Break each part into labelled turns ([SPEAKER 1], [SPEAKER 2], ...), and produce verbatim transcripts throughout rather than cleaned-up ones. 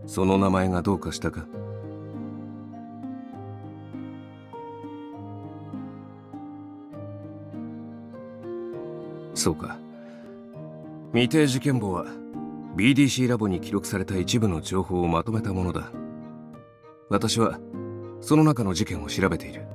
[SPEAKER 1] その名前がどうかしたか？そうか。未定事件簿は ビーディーシー ラボに記録された一部の情報をまとめたものだ。私はその中の事件を調べている。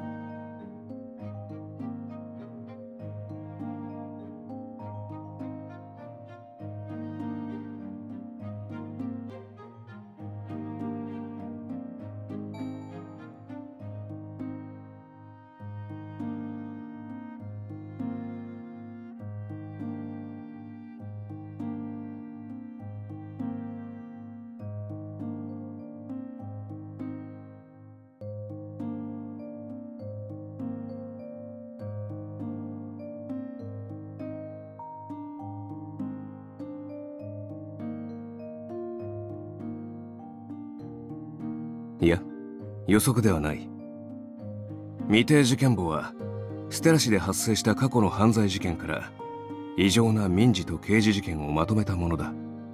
[SPEAKER 1] いや、予測ではない。未定事件簿はステラ市で発生した過去の犯罪事件から異常な民事と刑事事件をまとめたものだ。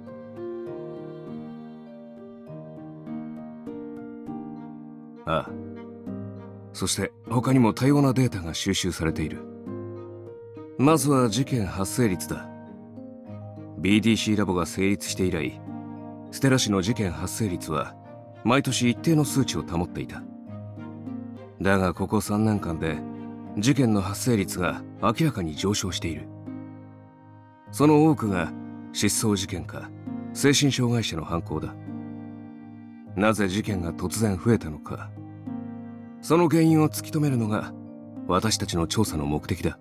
[SPEAKER 1] ああ。そして他にも多様なデータが収集されている。まずは事件発生率だ。ビーディーシー ラボが成立して以来、ステラ市の事件発生率は毎年一定の数値を保っていた。だがここさんねんかんで事件の発生率が明らかに上昇している。その多くが失踪事件か精神障害者の犯行だ。なぜ事件が突然増えたのか、その原因を突き止めるのが私たちの調査の目的だ。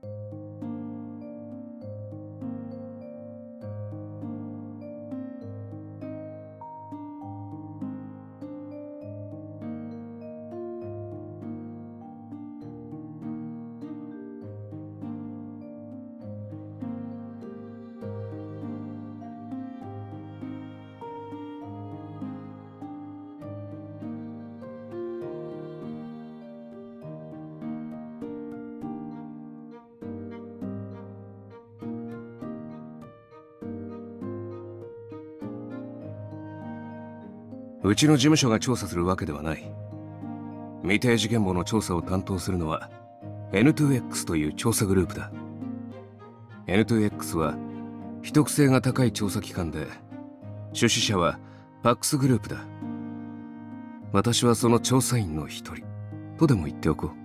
[SPEAKER 1] うちの事務所が調査するわけではない。未定事件簿の調査を担当するのは エヌツーエックス という調査グループだ。エヌツーエックス は秘匿性が高い調査機関で、出資者はパックスグループだ。私はその調査員の一人とでも言っておこう。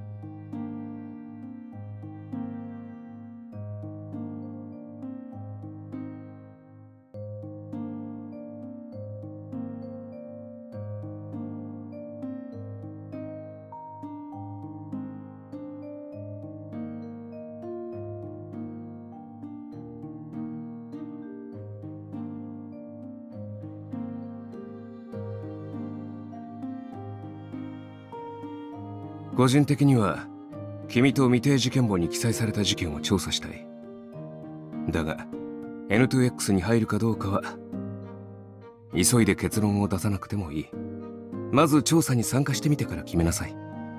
[SPEAKER 1] 個人的には君と未定事件簿に記載された事件を調査したい。だが エヌツーエックス に入るかどうかは急いで結論を出さなくてもいい。まず調査に参加してみてから決めなさい。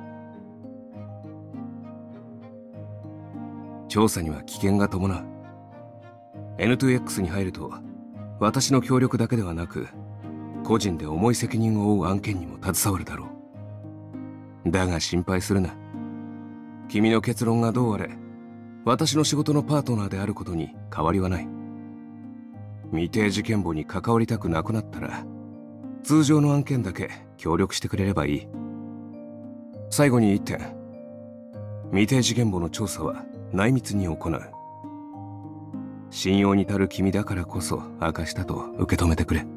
[SPEAKER 1] 調査には危険が伴う。 エヌツーエックス に入ると私の協力だけではなく、個人で重い責任を負う案件にも携わるだろう。だが心配するな。君の結論がどうあれ、私の仕事のパートナーであることに変わりはない。未定事件簿に関わりたくなくなったら、通常の案件だけ協力してくれればいい。最後に一点。未定事件簿の調査は内密に行う。信用に足る君だからこそ明かしたと受け止めてくれ。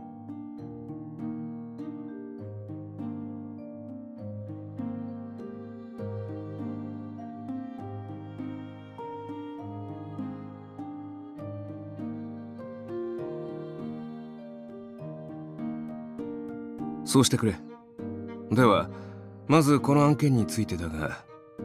[SPEAKER 1] そうしてくれ。では、まずこの案件についてだが、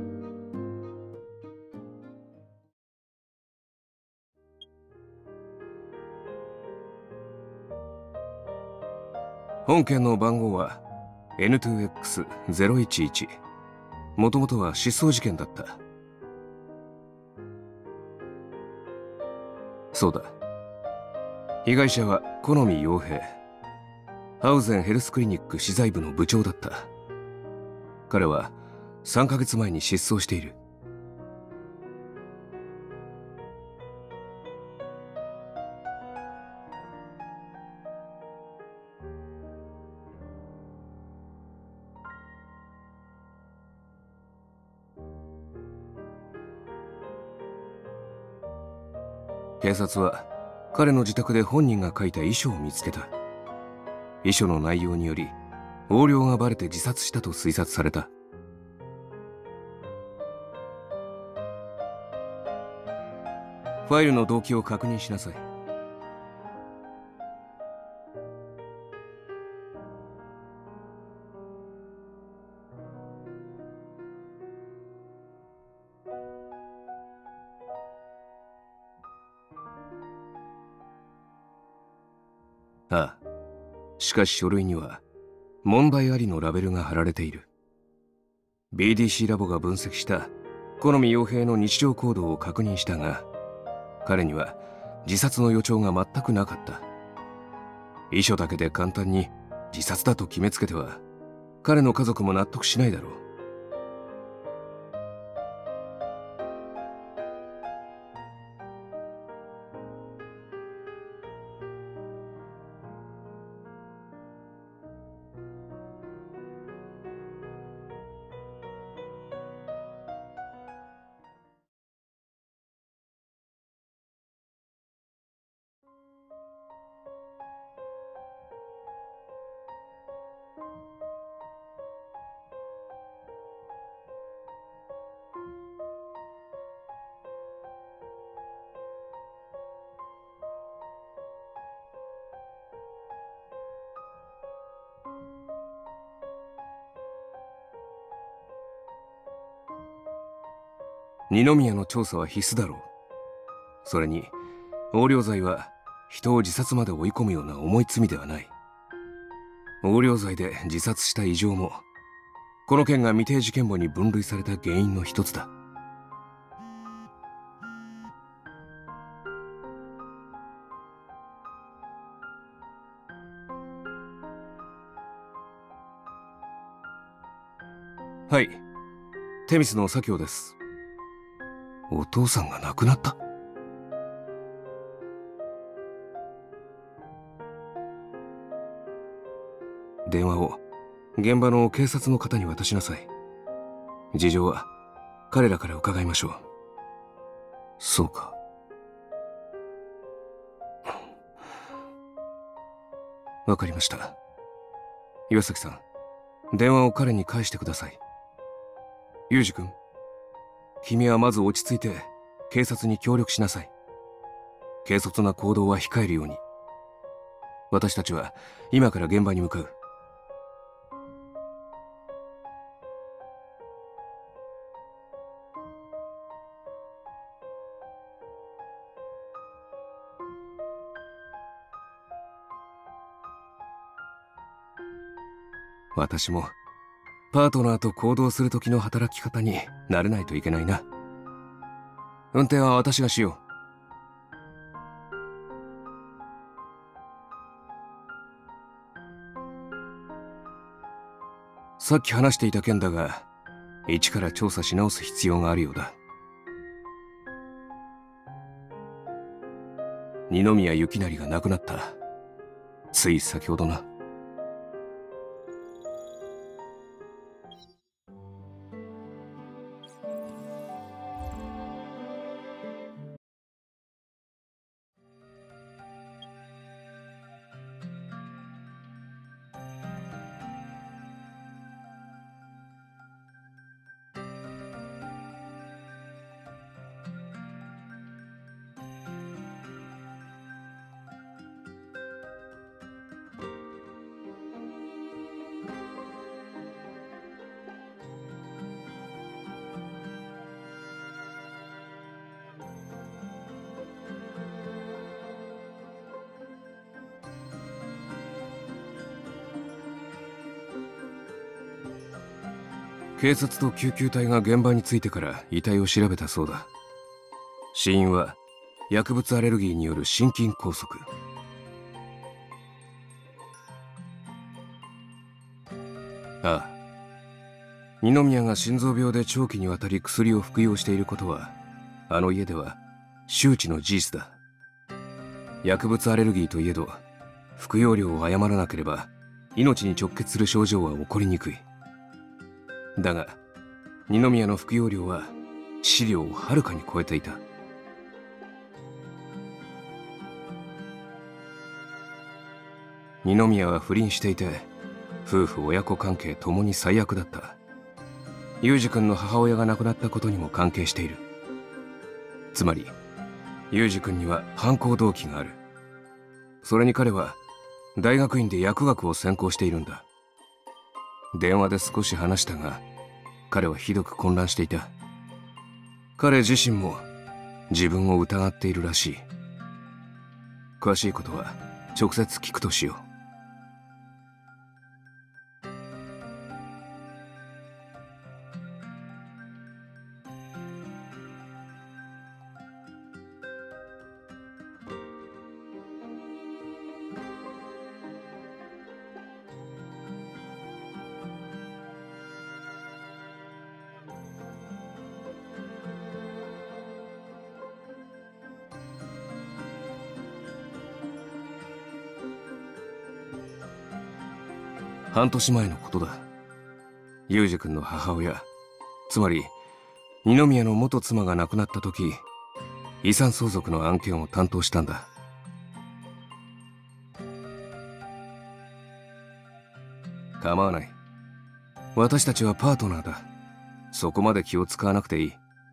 [SPEAKER 1] 本件の番号は エヌツーエックスゼロいちいち。もともとは失踪事件だった。そうだ。被害者は好み陽平。 ハウゼンヘルスクリニック資材部の部長だった。彼はさんかげつまえに失踪している。警察は彼の自宅で本人が書いた遺書を見つけた。遺書の内容により横領がバレて自殺したと推察された。ファイルの動機を確認しなさい。ああ。しかし書類には問題ありのラベルが貼られている。 ビーディーシー ラボが分析した好み陽平の日常行動を確認したが、彼には自殺の予兆が全くなかった。遺書だけで簡単に自殺だと決めつけては彼の家族も納得しないだろう。二宮の調査は必須だろう。それに横領罪は人を自殺まで追い込むような重い罪ではない。横領罪で自殺した異常もこの件が未定事件簿に分類された原因の一つだ。はい、テミスの左京です。お父さんが亡くなった？電話を現場の警察の方に渡しなさい。事情は彼らから伺いましょう。そうか。わかりました。岩崎さん、電話を彼に返してください。ユージ君、君はまず落ち着いて警察に協力しなさい。軽率な行動は控えるように。私たちは今から現場に向かう。私もパートナーと行動する時の働き方に慣れないといけないな。運転は私がしよう。さっき話していた件だが、一から調査し直す必要があるようだ。二宮幸成が亡くなった。つい先ほどな。警察と救急隊が現場に着いてから遺体を調べたそうだ。死因は薬物アレルギーによる心筋梗塞。 ああ。二宮が心臓病で長期にわたり薬を服用していることは、あの家では周知の事実だ。薬物アレルギーといえど、服用量を誤らなければ命に直結する症状は起こりにくい。だが二宮の服用量は致死量をはるかに超えていた。二宮は不倫していて、夫婦親子関係ともに最悪だった。裕二君の母親が亡くなったことにも関係している。つまり裕二君には犯行動機がある。それに彼は大学院で薬学を専攻しているんだ。電話で少し話したが、彼はひどく混乱していた。彼自身も自分を疑っているらしい。詳しいことは直接聞くとしよう。半年前のことだ。裕二君の母親、つまり二宮の元妻が亡くなった時、遺産相続の案件を担当したんだ。構わない。私たちはパートナーだ。そこまで気を使わなくていい。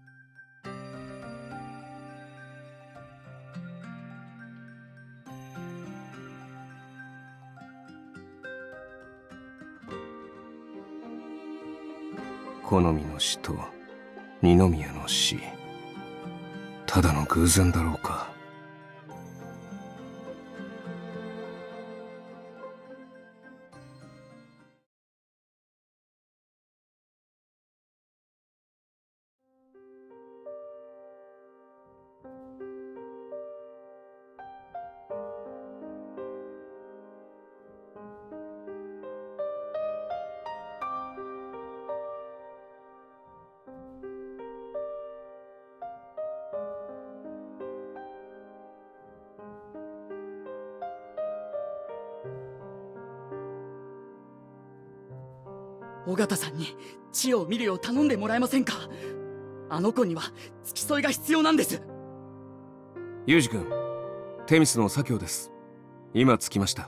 [SPEAKER 1] 好みの死と二宮の死、ただの偶然だろうか。
[SPEAKER 2] 尾形さんに千代を見るよう頼んでもらえませんか。あの子には付き添いが必要なんです。
[SPEAKER 1] 裕二君、テミスの左京です。今着きました。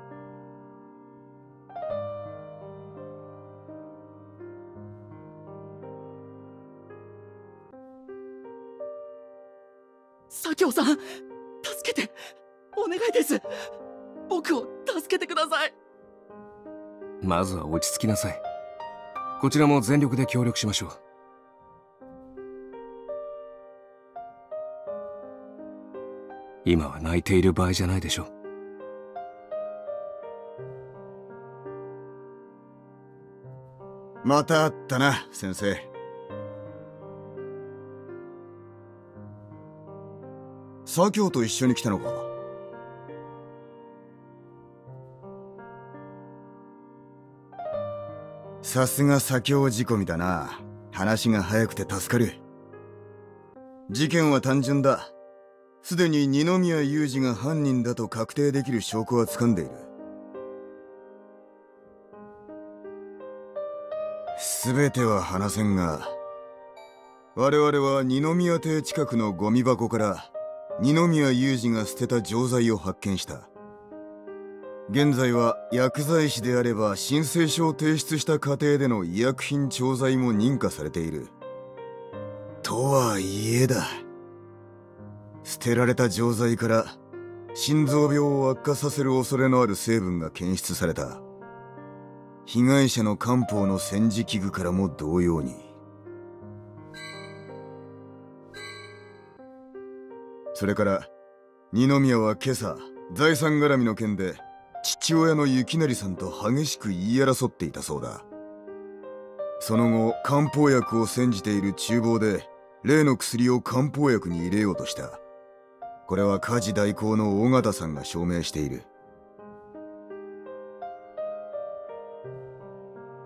[SPEAKER 2] 左京さん、助けて、お願いです。僕を助けてください。
[SPEAKER 1] まずは落ち着きなさい。こちらも全力で協力しましょう。今は泣いている場合じゃないでしょう。
[SPEAKER 3] また会ったな、先生。左京と一緒に来たのか。さすが左京仕込みだな。話が早くて助かる。事件は単純だ。すでに二宮裕二が犯人だと確定できる証拠は掴んでいる。全ては話せんが、我々は二宮邸近くのゴミ箱から二宮裕二が捨てた錠剤を発見した。現在は薬剤師であれば申請書を提出した過程での医薬品調剤も認可されている。とはいえだ。捨てられた錠剤から心臓病を悪化させる恐れのある成分が検出された。被害者の漢方の煎じ器具からも同様に。それから二宮は今朝財産絡みの件で父親の幸成さんと激しく言い争っていたそうだ。その後漢方薬を煎じている厨房で例の薬を漢方薬に入れようとした。これは家事代行の尾形さんが証明している。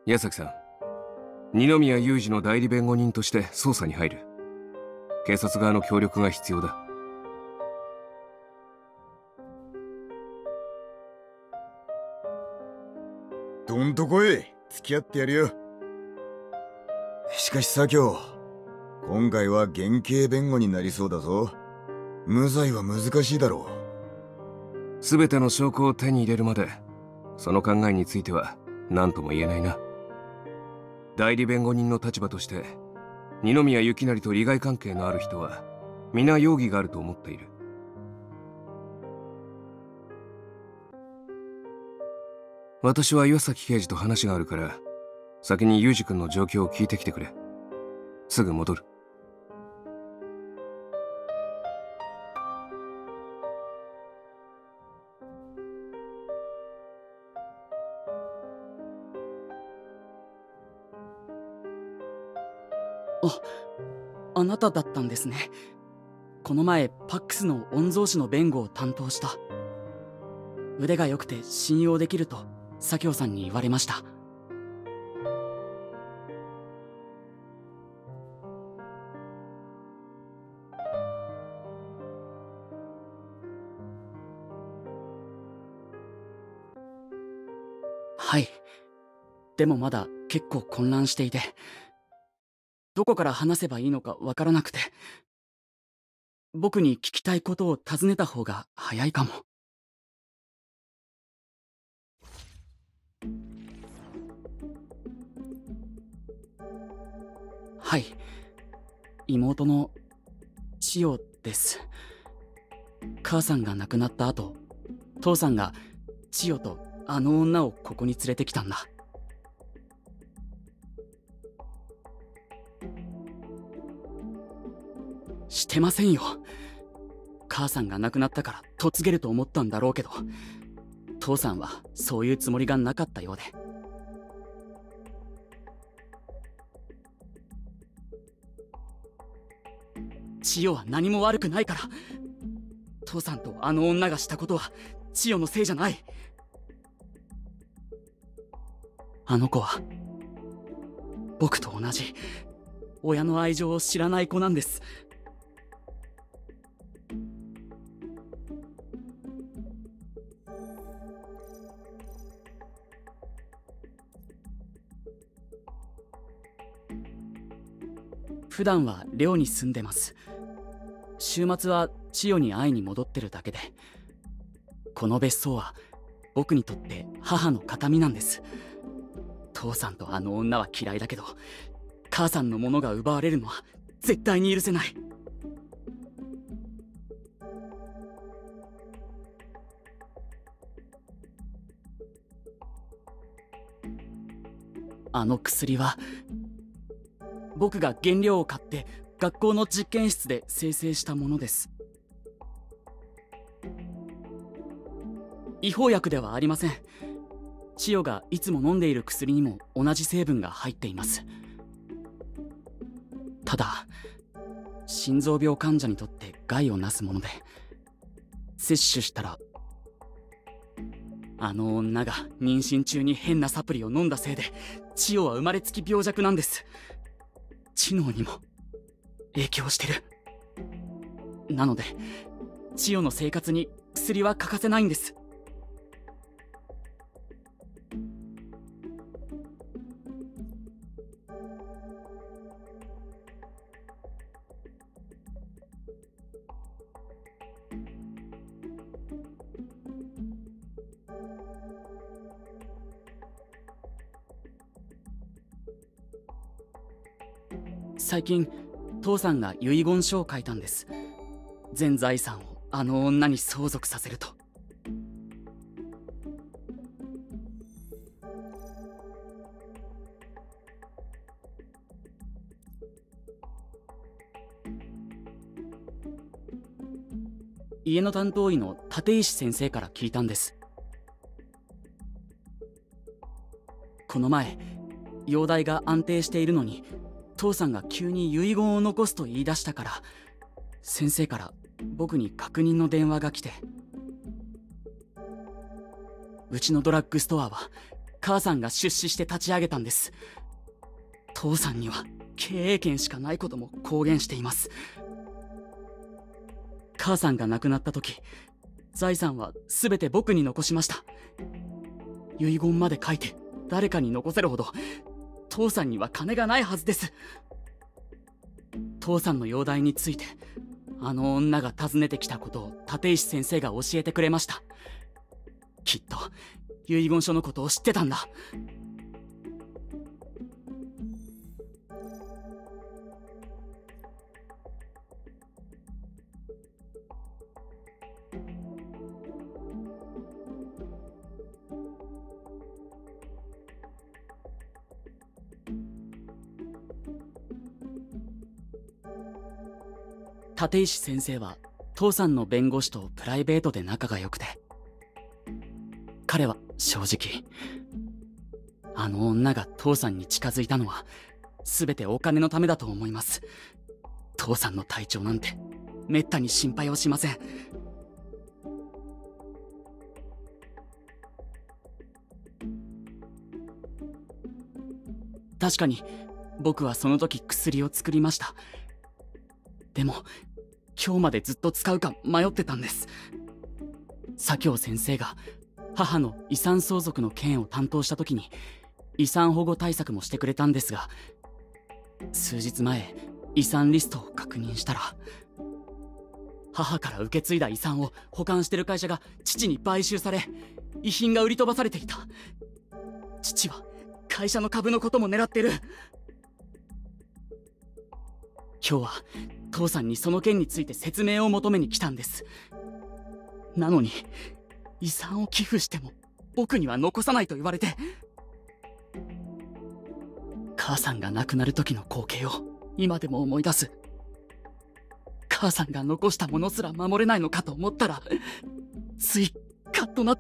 [SPEAKER 1] 矢崎さん、二宮裕二の代理弁護人として捜査に入る。警察側の協力が必要だ。
[SPEAKER 3] どんとこい、付き合ってやるよ。しかし左京、今回は減刑弁護になりそうだぞ。無罪は難しいだろ
[SPEAKER 1] う。全ての証拠を手に入れるまで、その考えについては何とも言えないな。代理弁護人の立場として、二宮幸成と利害関係のある人は皆容疑があると思っている。私は岩崎刑事と話があるから、先に裕二君の状況を聞いてきてくれ。すぐ戻る。
[SPEAKER 2] あ、あなただったんですね。この前パックスの御曹司の弁護を担当した。腕が良くて信用できると左京さんに言われました。はい。でもまだ結構混乱していて、どこから話せばいいのかわからなくて、僕に聞きたいことを尋ねた方が早いかも。はい、妹の千代です。母さんが亡くなった後、父さんが千代とあの女をここに連れてきたんだ。してませんよ。母さんが亡くなったから嫁げると思ったんだろうけど、父さんはそういうつもりがなかったようで。千代は何も悪くないから。父さんとあの女がしたことは千代のせいじゃない。あの子は僕と同じ親の愛情を知らない子なんです。普段は寮に住んでます。週末は千代に会いに戻ってるだけで、この別荘は僕にとって母の形見なんです。父さんとあの女は嫌いだけど、母さんのものが奪われるのは絶対に許せない。あの薬は僕が原料を買って学校の実験室で生成したものです。違法薬ではありません。千代がいつも飲んでいる薬にも同じ成分が入っています。ただ心臓病患者にとって害をなすもので、摂取したら、あの女が妊娠中に変なサプリを飲んだせいで千代は生まれつき病弱なんです。知能にも影響してる。なので千代の生活に薬は欠かせないんです。最近父さんが遺言書を書いたんです。全財産をあの女に相続させると。家の担当医の立石先生から聞いたんです。この前容体が安定しているのに父さんが急に遺言を残すと言い出したから、先生から僕に確認の電話が来て、うちのドラッグストアは母さんが出資して立ち上げたんです。父さんには経営権しかないことも公言しています。母さんが亡くなった時、財産は全て僕に残しました。遺言まで書いて誰かに残せるほど父さんには金がないはずです。父さんの容体についてあの女が訪ねてきたことを立石先生が教えてくれました。きっと遺言書のことを知ってたんだ。立石先生は父さんの弁護士とプライベートで仲が良くて、彼は正直あの女が父さんに近づいたのは全てお金のためだと思います。父さんの体調なんてめったに心配はしません。確かに僕はその時薬を作りました。でも今日までずっと使うか迷ってたんです。左京先生が母の遺産相続の件を担当した時に遺産保護対策もしてくれたんですが、数日前遺産リストを確認したら、母から受け継いだ遺産を保管してる会社が父に買収され、遺品が売り飛ばされていた。父は会社の株のことも狙ってる。今日は父さんにその件について説明を求めに来たんです。なのに遺産を寄付しても僕には残さないと言われて、母さんが亡くなる時の光景を今でも思い出す。母さんが残したものすら守れないのかと思ったら、ついカッとなって。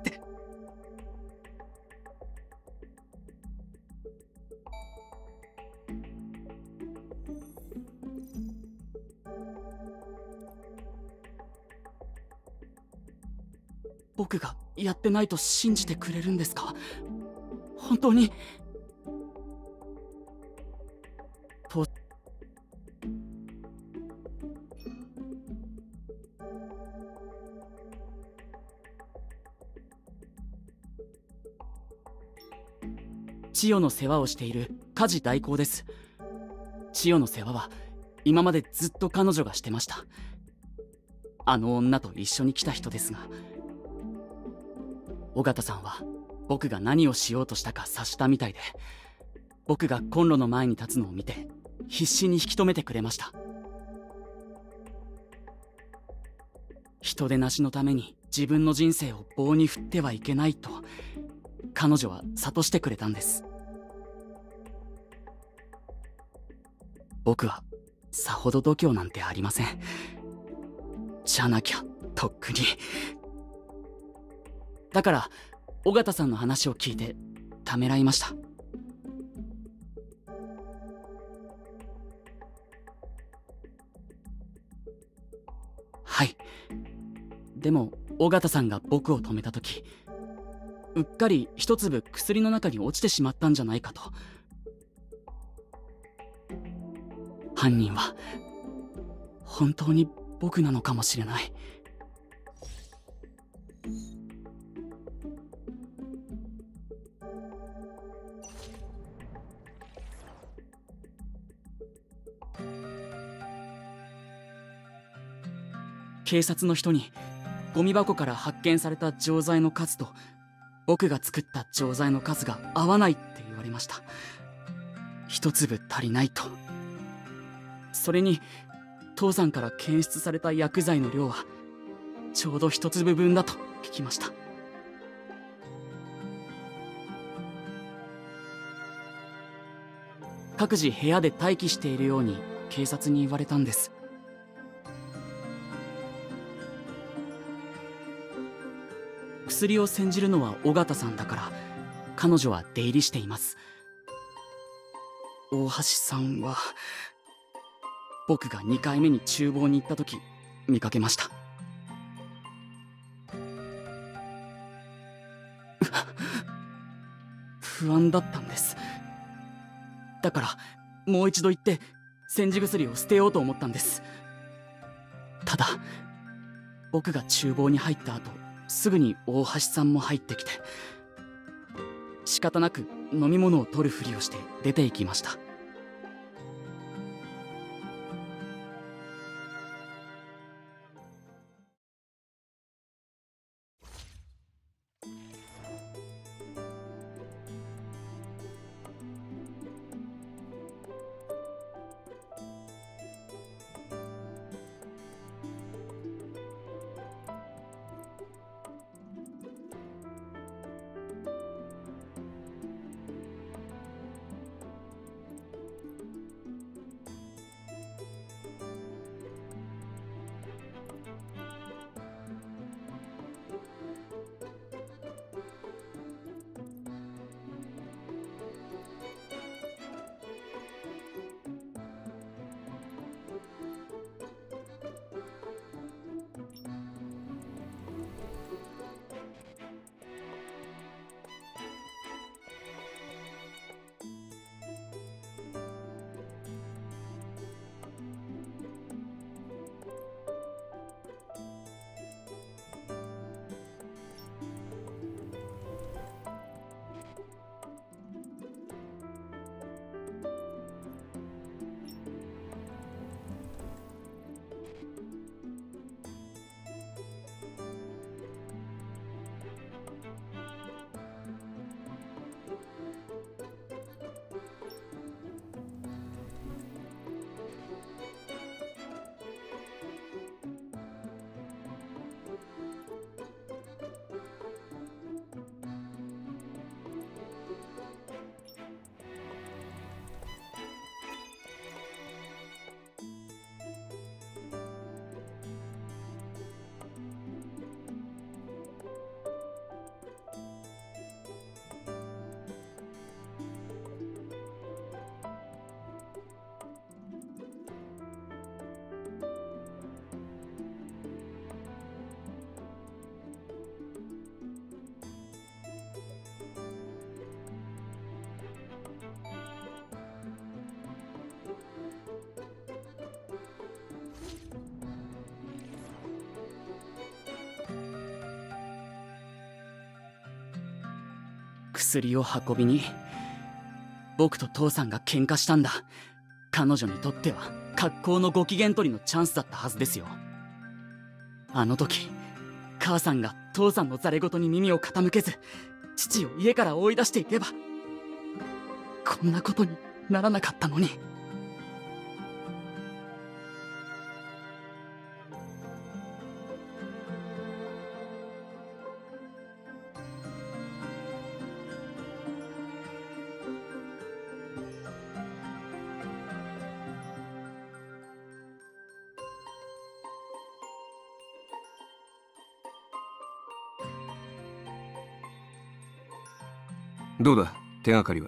[SPEAKER 2] 僕がやってないと信じてくれるんですか？本当に。と千代の世話をしている家事代行です。千代の世話は今までずっと彼女がしてました。あの女と一緒に来た人ですが、尾形さんは僕が何をしようとしたか察したみたいで、僕がコンロの前に立つのを見て必死に引き止めてくれました。人でなしのために自分の人生を棒に振ってはいけないと彼女は諭してくれたんです。僕はさほど度胸なんてありません。じゃなきゃとっくに。だから尾形さんの話を聞いてためらいました。はい。でも尾形さんが僕を止めた時、うっかり一粒薬の中に落ちてしまったんじゃないかと。犯人は本当に僕なのかもしれない。警察の人にゴミ箱から発見された錠剤の数と僕が作った錠剤の数が合わないって言われました。一粒足りないと。それに父さんから検出された薬剤の量はちょうど一粒分だと聞きました。各自部屋で待機しているように警察に言われたんです。薬を煎じるのは尾形さんだから彼女は出入りしています。大橋さんは僕がにかいめに厨房に行った時見かけました。 不安だったんです。だからもう一度行って煎じ薬を捨てようと思ったんです。ただ僕が厨房に入った後、すぐに大橋さんも入ってきて、仕方なく飲み物を取るふりをして出て行きました。薬を運びに僕と父さんが喧嘩したんだ。彼女にとっては格好のご機嫌取りのチャンスだったはずですよ。あの時母さんが父さんのざれ言に耳を傾けず父を家から追い出していればこんなことにならなかったのに。
[SPEAKER 1] どうだ、手がかりは。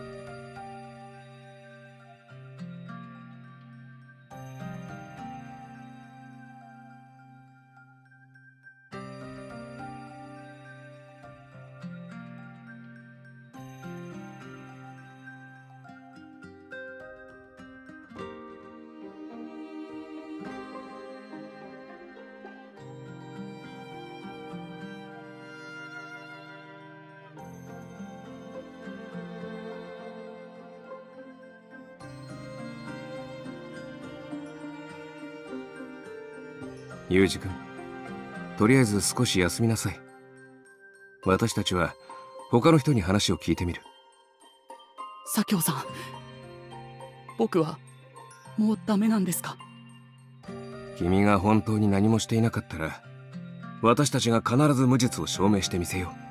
[SPEAKER 1] ユージ君、とりあえず少し休みなさい。私たちは他の人に話を聞いてみる。
[SPEAKER 2] 左京さん、僕はもうダメなんですか？
[SPEAKER 1] 君が本当に何もしていなかったら私たちが必ず無実を証明してみせよう。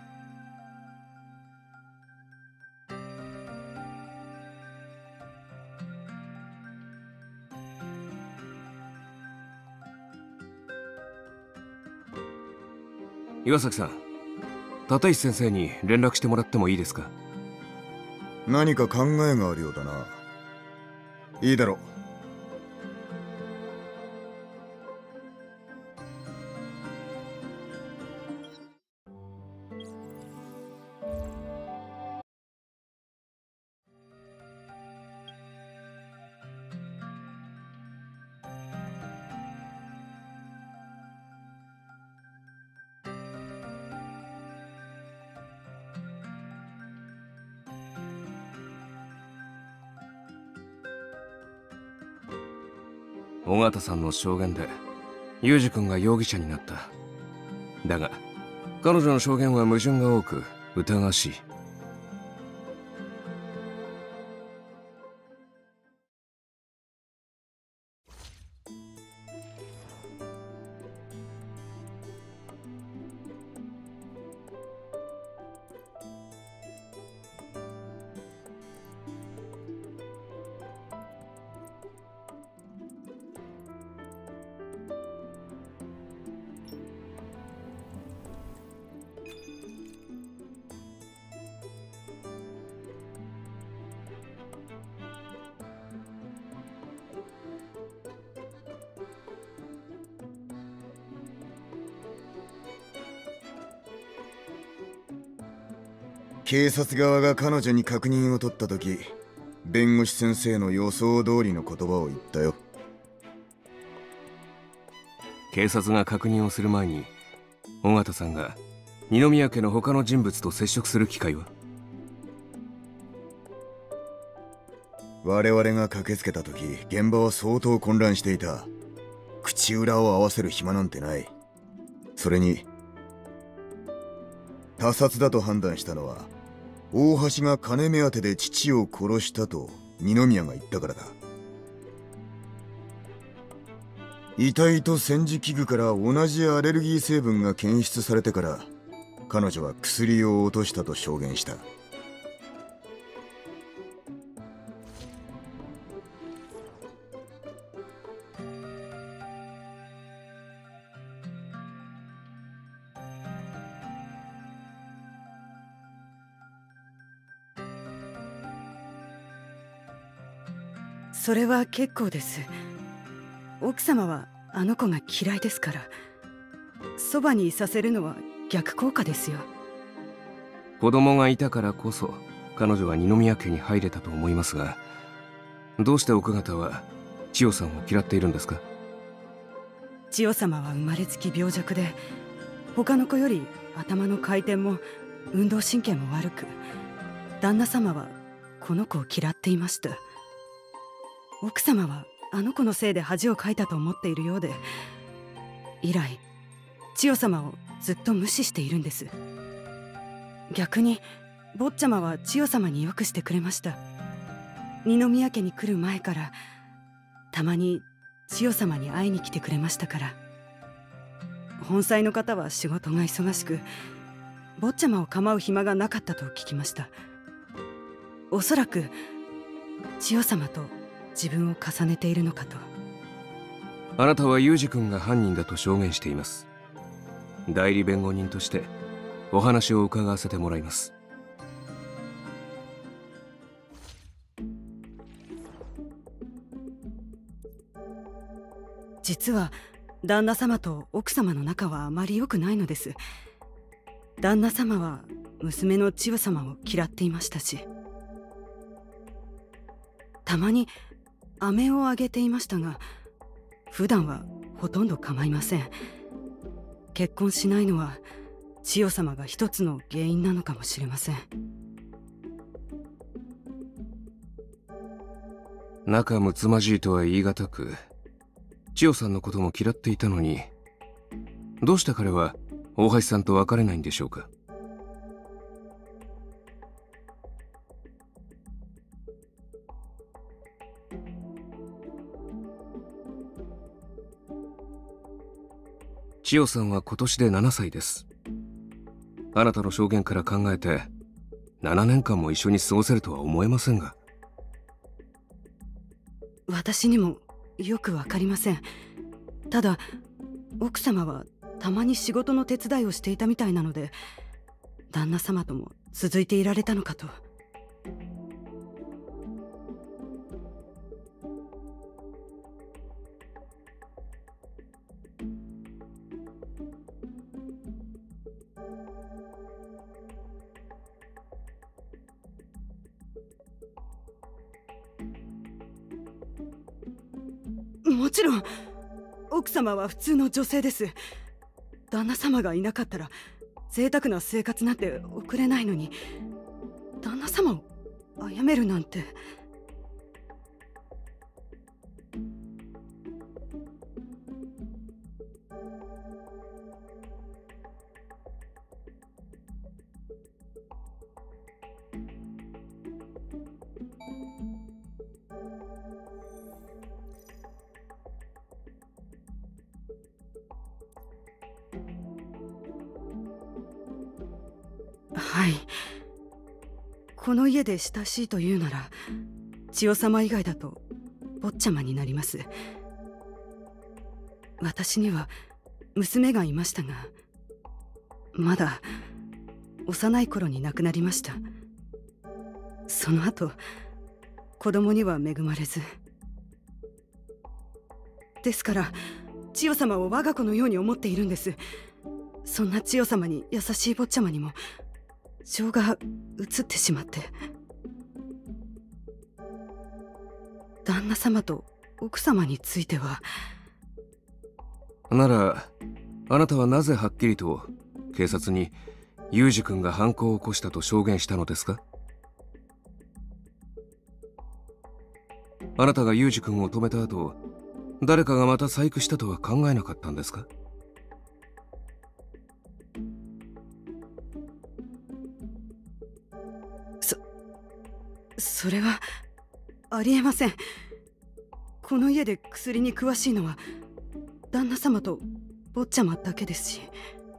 [SPEAKER 1] 岩崎さん、立石先生に連絡してもらってもいいですか？
[SPEAKER 3] 何か考えがあるようだな。いいだろう。
[SPEAKER 1] 尾形さんの証言でユージ君が容疑者になった。だが彼女の証言は矛盾が多く疑わしい。
[SPEAKER 3] 警察側が彼女に確認を取った時、弁護士先生の予想通りの言葉を言ったよ。
[SPEAKER 1] 警察が確認をする前に尾形さんが二宮家の他の人物と接触する機会は？
[SPEAKER 3] 我々が駆けつけた時、現場は相当混乱していた。口裏を合わせる暇なんてない。それに他殺だと判断したのは大橋が金目当てで父を殺したと二宮が言ったからだ。遺体と煎じ器具から同じアレルギー成分が検出されてから彼女は薬を落としたと証言した。
[SPEAKER 4] それは結構です。奥様はあの子が嫌いですから、そばにいさせるのは逆効果ですよ。
[SPEAKER 1] 子供がいたからこそ彼女は二宮家に入れたと思いますが、どうして奥方は千代さんを嫌っているんですか？
[SPEAKER 4] 千代様は生まれつき病弱で、他の子より頭の回転も運動神経も悪く、旦那様はこの子を嫌っていました。奥様はあの子のせいで恥をかいたと思っているようで、以来千代様をずっと無視しているんです。逆に坊ちゃまは千代様によくしてくれました。二宮家に来る前からたまに千代様に会いに来てくれましたから。本妻の方は仕事が忙しく、坊ちゃまを構う暇がなかったと聞きました。おそらく千代様と自分を重ねているのかと。
[SPEAKER 1] あなたはユージ君が犯人だと証言しています。代理弁護人としてお話を伺わせてもらいます。
[SPEAKER 4] 実は旦那様と奥様の仲はあまり良くないのです。旦那様は娘の千代様を嫌っていましたし、たまに飴をあげていましたが、普段はほとんど構いません。結婚しないのは千代様が一つの原因なのかもしれません。
[SPEAKER 1] 仲睦まじいとは言い難く、千代さんのことも嫌っていたのに、どうして彼は大橋さんと別れないんでしょうか？千代さんは今年でななさいです。あなたの証言から考えてななねんかんも一緒に過ごせるとは思えませんが。
[SPEAKER 4] 私にもよくわかりません。ただ奥様はたまに仕事の手伝いをしていたみたいなので、旦那様とも続いていられたのかと。もちろん奥様は普通の女性です。旦那様がいなかったら贅沢な生活なんて送れないのに、旦那様を殺めるなんて。 はい。この家で親しいというなら千代様以外だと坊ちゃまになります。私には娘がいましたが、まだ幼い頃に亡くなりました。その後子供には恵まれず、ですから千代様を我が子のように思っているんです。そんな千代様に優しい坊ちゃまにも情が移ってしまって、旦那様と奥様については。
[SPEAKER 1] ならあなたはなぜはっきりと警察に裕二君が犯行を起こしたと証言したのですか？あなたが裕二君を止めた後、誰かがまた細工したとは考えなかったんですか？
[SPEAKER 4] そそれはありえません。この家で薬に詳しいのは旦那様と坊ちゃまだけですし、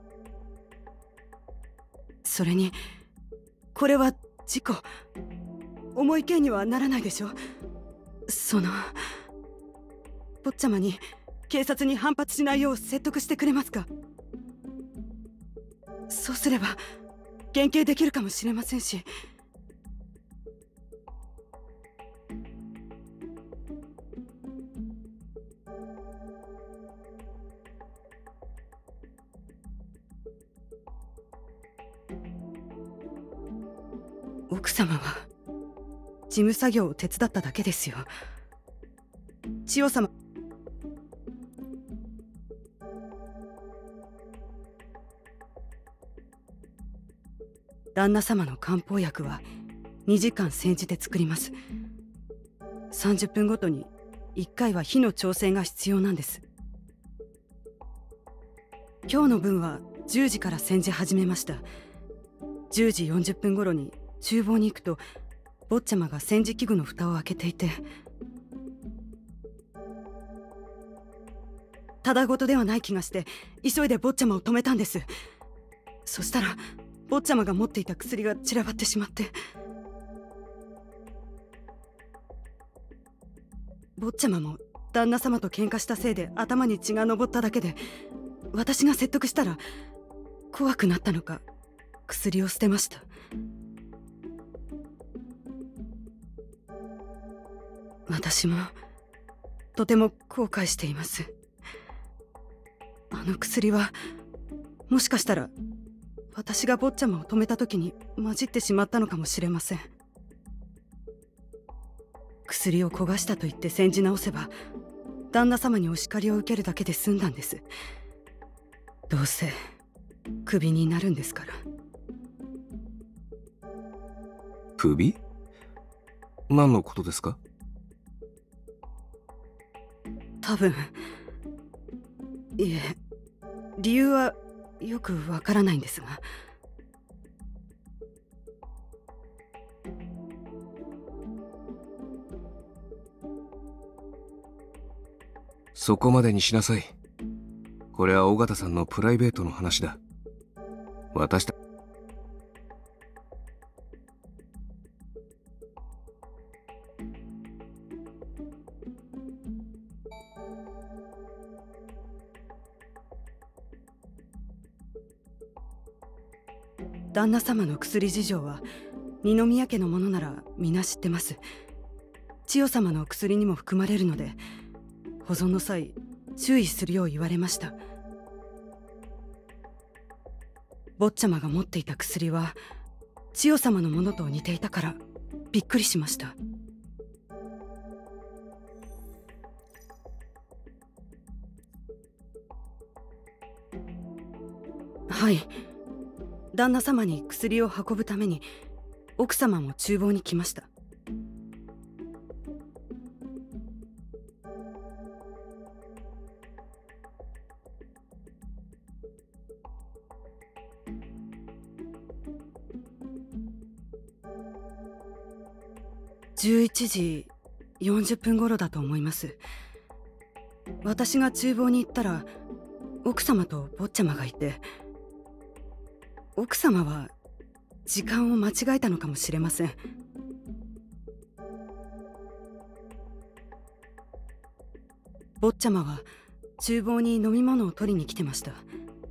[SPEAKER 4] それにこれは事故、重い刑にはならないでしょ。その坊ちゃまに警察に反発しないよう説得してくれますか？そうすれば減刑できるかもしれませんし。奥様は事務作業を手伝っただけですよ。千代様、旦那様の漢方薬はにじかん煎じて作ります。さんじゅっぷんごとにいっかいは火の調整が必要なんです。今日の分はじゅうじから煎じ始めました。じゅうじよんじゅっぷん頃に厨房に行くと坊ちゃまが煎じ器具の蓋を開けていて、ただごとではない気がして急いで坊ちゃまを止めたんです。そしたら坊ちゃまが持っていた薬が散らばってしまって、坊ちゃまも旦那様と喧嘩したせいで頭に血が上っただけで、私が説得したら怖くなったのか薬を捨てました。私もとても後悔しています。あの薬はもしかしたら私が坊ちゃまを止めた時に混じってしまったのかもしれません。薬を焦がしたと言って煎じ直せば旦那様にお叱りを受けるだけで済んだんです。どうせクビになるんですから。
[SPEAKER 1] クビ？何のことですか？
[SPEAKER 4] 多分、いえ、理由はよくわからないんですが。
[SPEAKER 1] そこまでにしなさい。これは尾形さんのプライベートの話だ。私た
[SPEAKER 4] 旦那様の薬事情は二宮家のものなら皆知ってます。千代様の薬にも含まれるので、保存の際注意するよう言われました。坊ちゃまが持っていた薬は千代様のものと似ていたからびっくりしました。はい、旦那様に薬を運ぶために奥様も厨房に来ました。じゅういちじよんじゅっぷん頃だと思います。私が厨房に行ったら奥様と坊ちゃまがいて、奥様は時間を間違えたのかもしれません。坊ちゃまは厨房に飲み物を取りに来てました。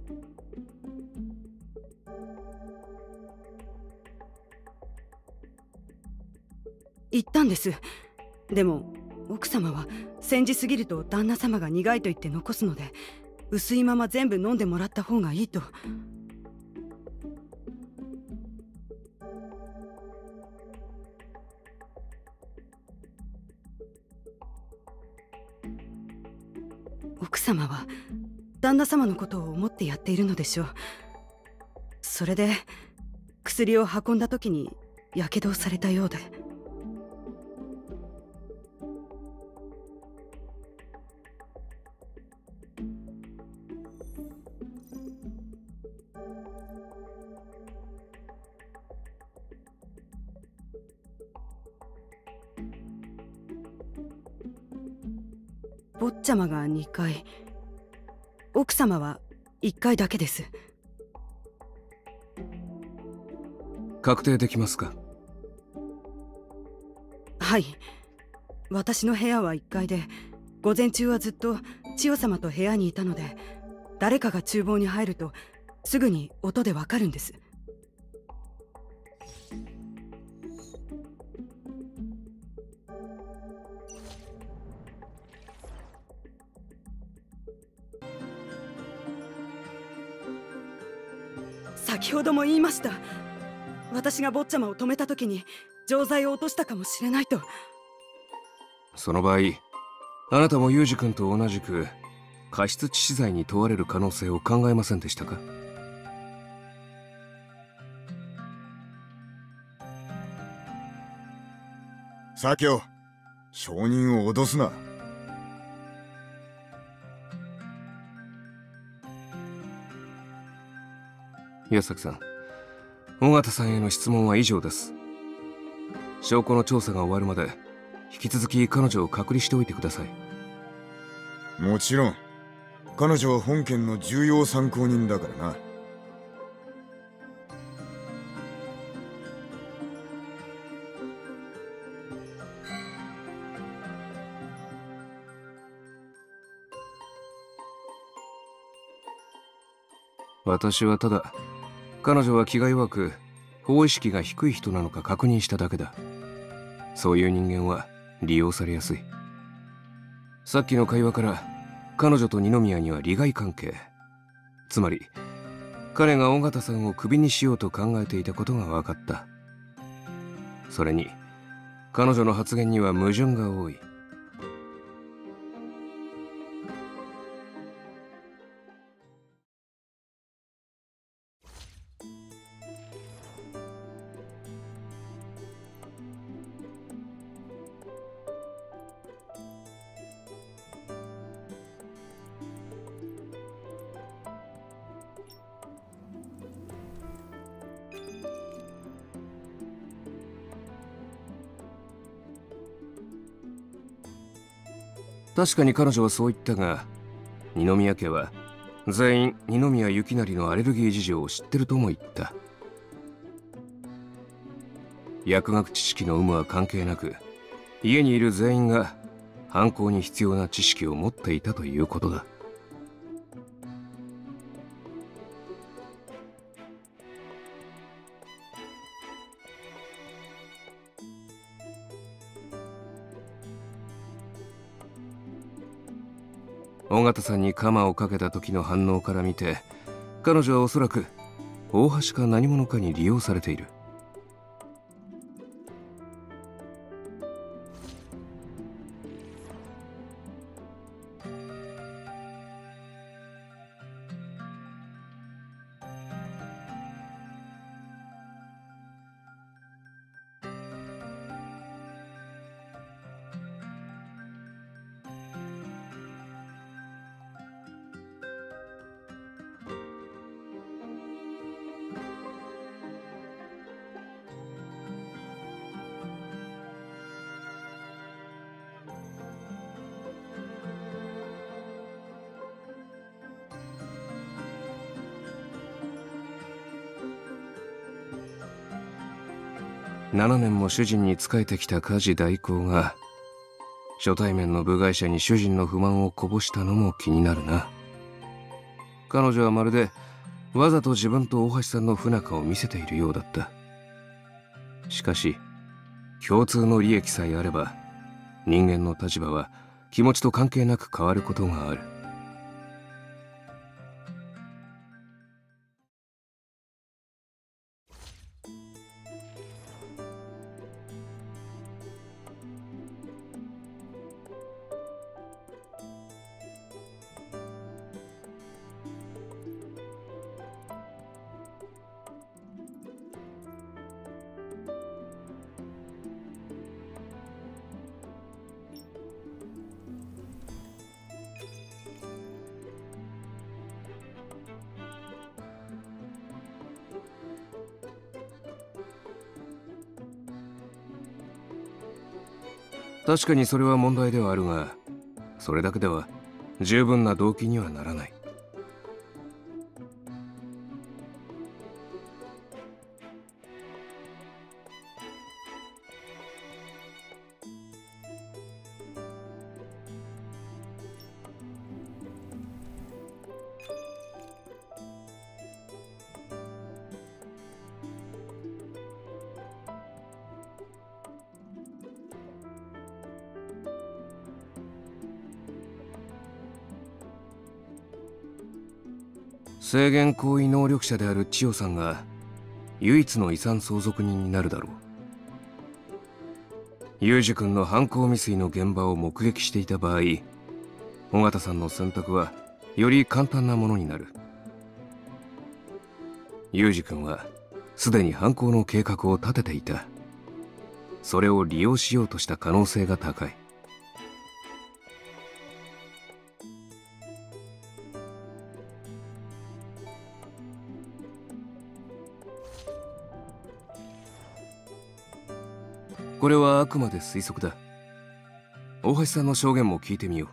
[SPEAKER 4] 言ったんです。でも奥様は煎じすぎると旦那様が苦いと言って残すので、薄いまま全部飲んでもらった方がいいと。奥様は旦那様のことを思ってやっているのでしょう。それで薬を運んだ時にやけどをされたようで。坊ちゃまがにかい、奥様はいっかいだけです。
[SPEAKER 1] 確定できますか？
[SPEAKER 4] はい。私の部屋はいっかいで、午前中はずっと千代様と部屋にいたので、誰かが厨房に入るとすぐに音でわかるんです。先ほども言いました。私が坊ちゃまを止めた時に錠剤を落としたかもしれないと。
[SPEAKER 1] その場合、あなたもユージ君と同じく過失致死罪に問われる可能性を考えませんでしたか？
[SPEAKER 3] 左京、証人を脅すな。
[SPEAKER 1] 岩崎さん、尾形さんへの質問は以上です。証拠の調査が終わるまで引き続き彼女を隔離しておいてください。
[SPEAKER 3] もちろん。彼女は本件の重要参考人だからな。
[SPEAKER 1] 私はただ彼女は気が弱く法意識が低い人なのか確認しただけだ。そういう人間は利用されやすい。さっきの会話から彼女と二宮には利害関係、つまり彼が尾形さんをクビにしようと考えていたことが分かった。それに彼女の発言には矛盾が多い。確かに彼女はそう言ったが、二宮家は全員二宮幸也のアレルギー事情を知ってるとも言った。薬学知識の有無は関係なく、家にいる全員が犯行に必要な知識を持っていたということだ。尾形さんに鎌をかけた時の反応から見て、彼女はおそらく大橋か何者かに利用されている。 ななねんも主人に仕えてきた家事代行が初対面の部外者に主人の不満をこぼしたのも気になるな。彼女はまるでわざと自分と大橋さんの不仲を見せているようだった。しかし共通の利益さえあれば人間の立場は気持ちと関係なく変わることがある。確かにそれは問題ではあるが、それだけでは十分な動機にはならない。制限行為能力者である千代さんが唯一の遺産相続人になるだろう。裕二君の犯行未遂の現場を目撃していた場合、尾形さんの選択はより簡単なものになる。裕二君はすでに犯行の計画を立てていた。それを利用しようとした可能性が高い。これはあくまで推測だ。大橋さんの証言も聞いてみよう。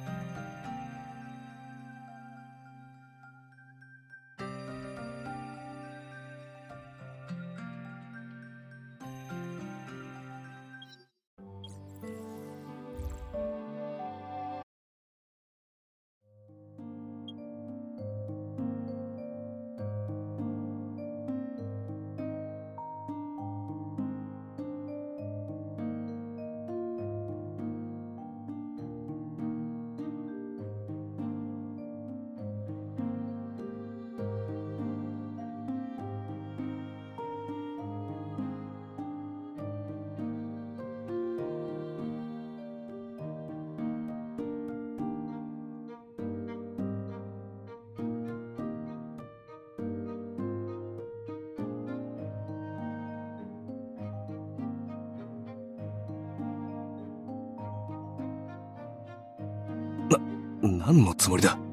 [SPEAKER 1] 何のつもりだ。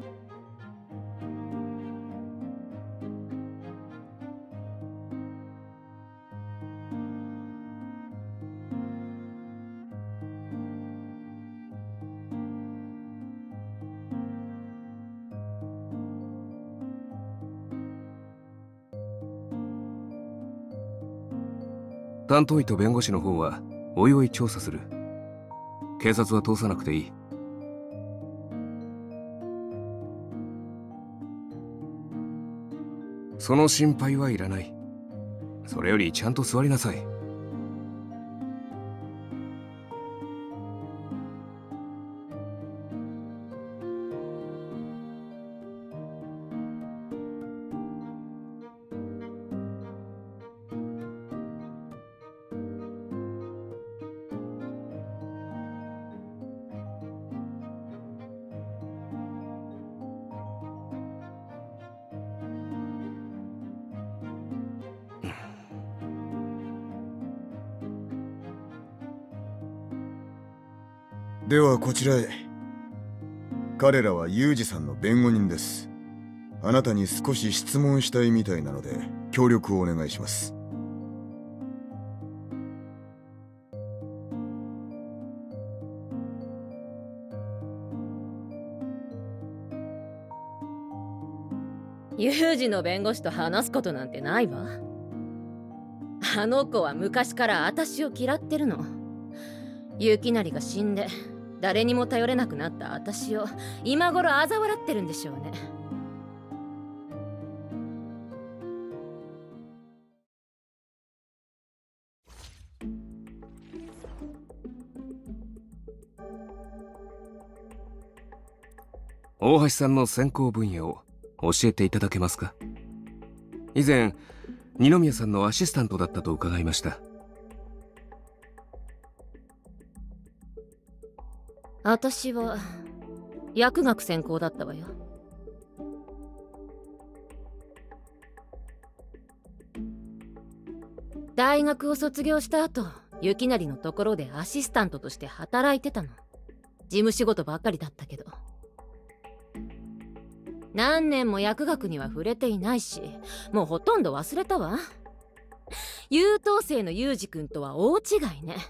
[SPEAKER 1] 担当医と弁護士の方はおいおい調査する。警察は通さなくていい。その心配はいらない。それよりちゃんと座りなさい。
[SPEAKER 3] ではこちらへ。彼らはユージさんの弁護人です。あなたに少し質問したいみたいなので協力をお願いします。
[SPEAKER 5] ユージの弁護士と話すことなんてないわ。 あの子は昔から私を嫌ってるの。雪成が死んで誰にも頼れなくなった私を今頃嘲笑ってるんでしょうね。
[SPEAKER 1] 大橋さんの専攻分野を教えていただけますか？以前二宮さんのアシスタントだったと伺いました。
[SPEAKER 5] 私は薬学専攻だったわよ。大学を卒業した後、雪成のところでアシスタントとして働いてたの。事務仕事ばっかりだったけど、何年も薬学には触れていないし、もうほとんど忘れたわ。優等生のユージ君とは大違いね。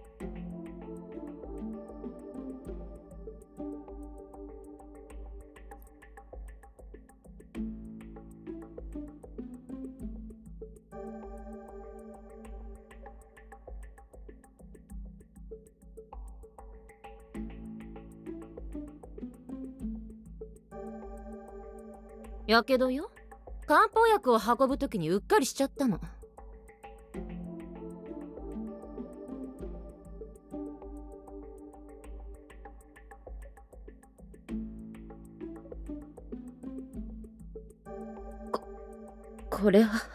[SPEAKER 5] やけどよ。漢方薬を運ぶときにうっかりしちゃったの。こ、これは。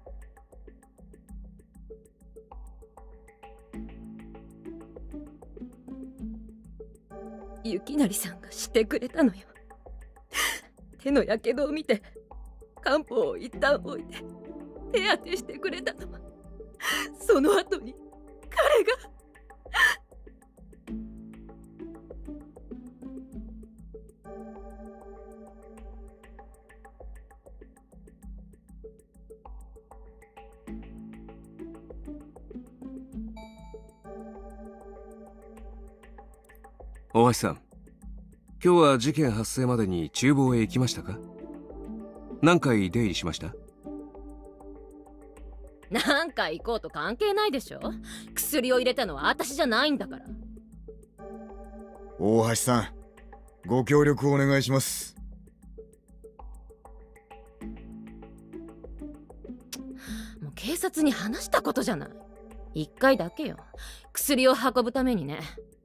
[SPEAKER 5] 雪成さんがしてくれたのよ。手のやけどを見て漢方を一旦置いて手当てしてくれたの。その後に彼が。
[SPEAKER 1] 大橋さん、今日は事件発生までに厨房へ行きましたか？何回出入りしました？
[SPEAKER 5] 何回行こうと関係ないでしょ。薬を入れたのは私じゃないんだから。
[SPEAKER 3] 大橋さん、ご協力お願いします。
[SPEAKER 5] もう警察に話したことじゃない。一回だけよ。薬を運ぶためにね。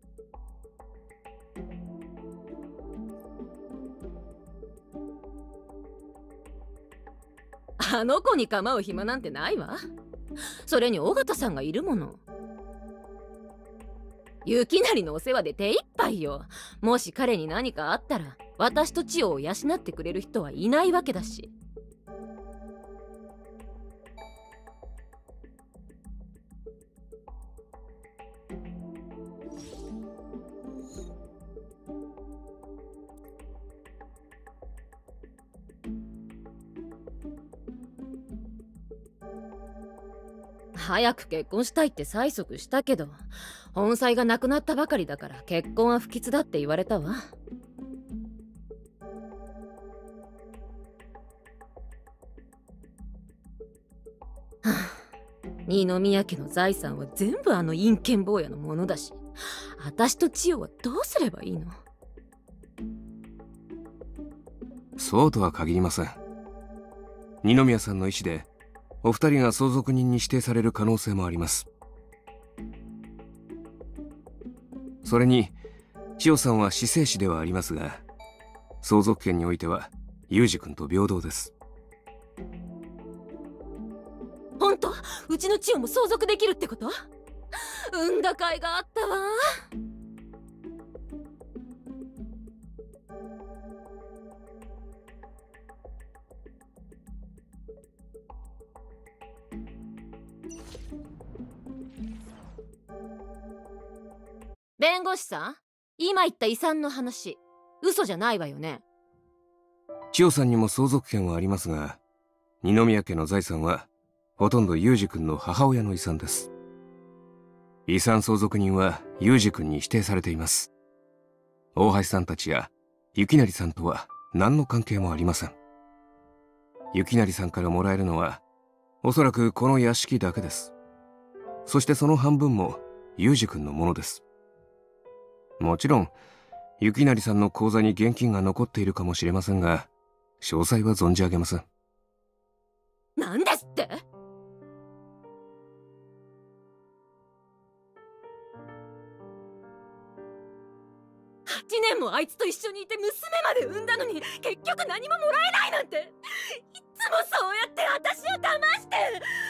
[SPEAKER 5] あの子に構う暇なんてないわ。それに尾形さんがいるもの。雪成のお世話で手一杯よ。もし彼に何かあったら私と千代を養ってくれる人はいないわけだし。早く結婚したいって催促したけど、本妻が亡くなったばかりだから結婚は不吉だって言われたわ。はあ、二宮家の財産は全部あの陰険坊やのものだし、私と千代はどうすればいいの？
[SPEAKER 1] そうとは限りません。二宮さんの意思でお二人が相続人に指定される可能性もあります。それに千代さんは私生子ではありますが、相続権においては裕二君と平等です。
[SPEAKER 5] 本当？うちの千代も相続できるってこと？産んだ甲斐があったわ。弁護士さん、今言った遺産の話、嘘じゃないわよね？
[SPEAKER 1] 千代さんにも相続権はありますが、二宮家の財産はほとんど裕二君の母親の遺産です。遺産相続人は裕二君に指定されています。大橋さんたちや雪成さんとは何の関係もありません。雪成さんからもらえるのはおそらくこの屋敷だけです。そしてその半分もユージ君のものです。もちろん雪成さんの口座に現金が残っているかもしれませんが、詳細は存じ上げません。
[SPEAKER 5] なんですって？はちねんもあいつと一緒にいて娘まで産んだのに結局何ももらえないなんて、いつもそうやって私を騙して。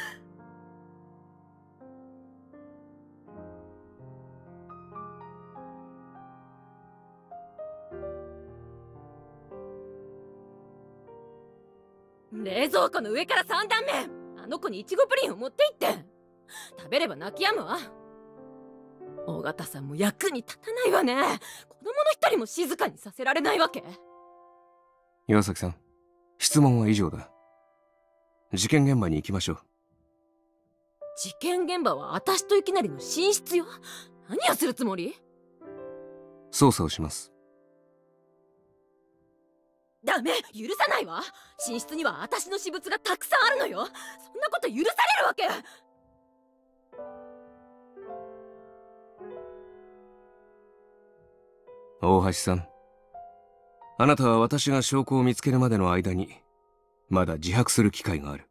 [SPEAKER 5] 冷蔵庫の上からさん段目、あの子にいちごプリンを持って行って食べれば泣き止むわ。尾形さんも役に立たないわね。子供の一人も静かにさせられないわけ？
[SPEAKER 1] 岩崎さん、質問は以上だ。事件現場に行きましょう。
[SPEAKER 5] 事件現場は私といきなりの寝室よ。何をするつもり？
[SPEAKER 1] 捜査をします。
[SPEAKER 5] ダメ、許さないわ。寝室には私の私物がたくさんあるのよ。そんなこと許されるわけ？
[SPEAKER 1] 大橋さん、あなたは私が証拠を見つけるまでの間にまだ自白する機会がある。